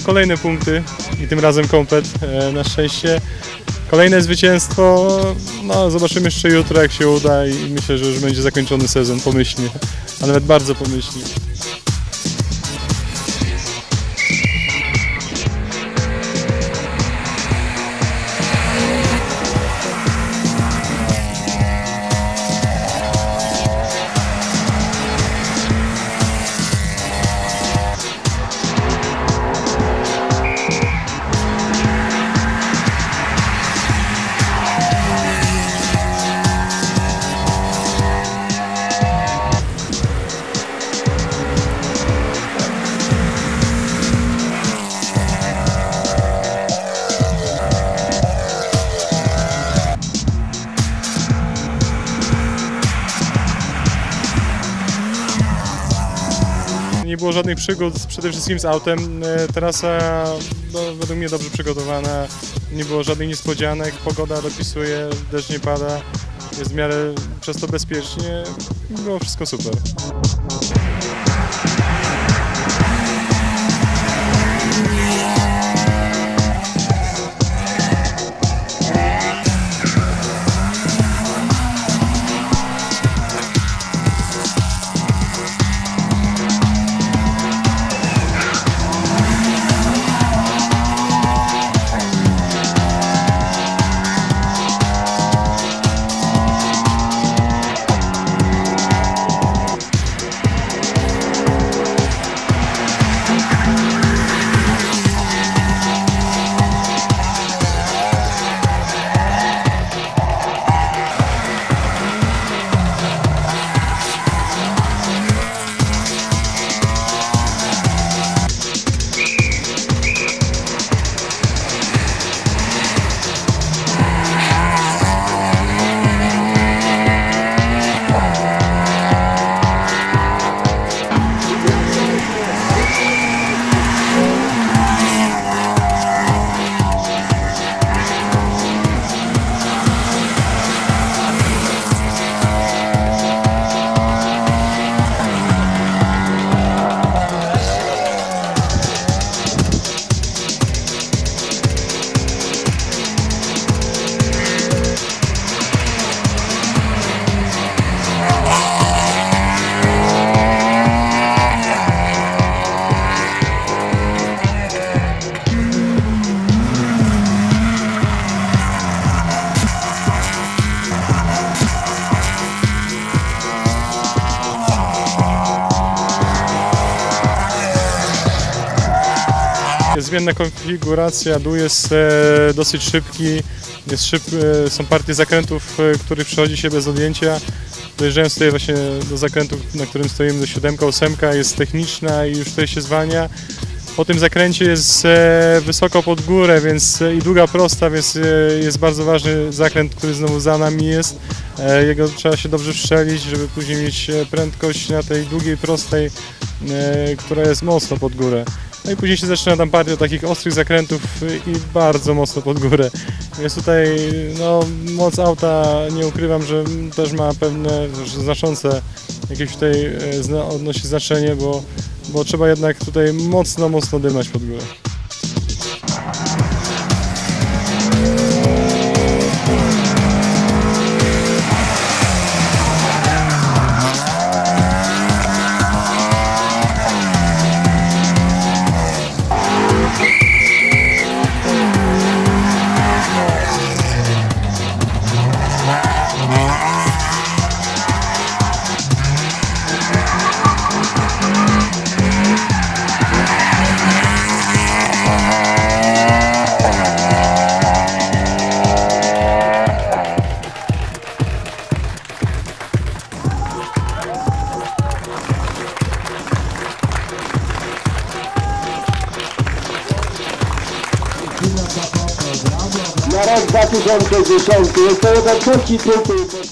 kolejne punkty i tym razem komplet na szczęście. Kolejne zwycięstwo, no zobaczymy jeszcze jutro jak się uda i myślę, że już będzie zakończony sezon pomyślnie, a nawet bardzo pomyślnie. Nie było żadnych przygód, przede wszystkim z autem. Trasa według mnie dobrze przygotowana, nie było żadnych niespodzianek, pogoda dopisuje, deszcz nie pada, jest w miarę przez to bezpiecznie, było wszystko super. Zmienna konfiguracja, dół jest dosyć szybki, są partie zakrętów, których przechodzi się bez odjęcia. Dojeżdżając tutaj właśnie do zakrętu, na którym stoimy, do 7, 8, jest techniczna i już tutaj się zwalnia. Po tym zakręcie jest wysoko pod górę, więc i długa prosta, więc jest bardzo ważny zakręt, który znowu za nami jest. Jego trzeba się dobrze strzelić, żeby później mieć prędkość na tej długiej, prostej, która jest mocno pod górę. No i później się zaczyna tam partia takich ostrych zakrętów i bardzo mocno pod górę. Więc tutaj no, moc auta, nie ukrywam, że też ma pewne znaczące jakieś tutaj odnosi znaczenie, bo trzeba jednak tutaj mocno dymać pod górę. Na rok 2010 jest to jeden trzeci tytuł.